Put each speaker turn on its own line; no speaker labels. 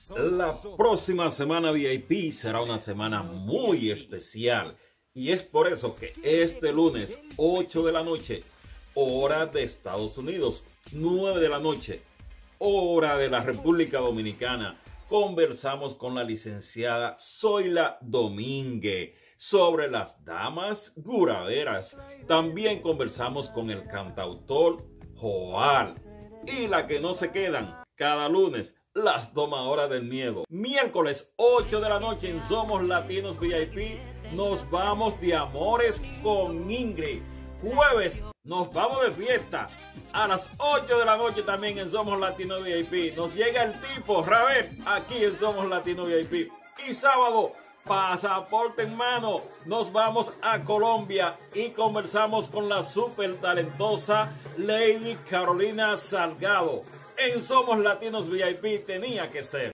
La próxima semana VIP será una semana muy especial y es por eso que este lunes 8 de la noche, hora de Estados Unidos, 9 de la noche, hora de la República Dominicana, conversamos con la licenciada Zoila Domínguez sobre las damas guraveras. También conversamos con el cantautor Joal y la que no se quedan cada lunes, las domadoras del miedo. Miércoles 8 de la noche en Somos Latinos VIP nos vamos de amores con Ingrid. Jueves nos vamos de fiesta a las 8 de la noche también en Somos Latinos VIP. Nos llega el tipo Ravel aquí en Somos Latinos VIP. Y sábado, pasaporte en mano, nos vamos a Colombia y conversamos con la súper talentosa Lady Carolina Salgado. En Somos Latinos VIP tenía que ser.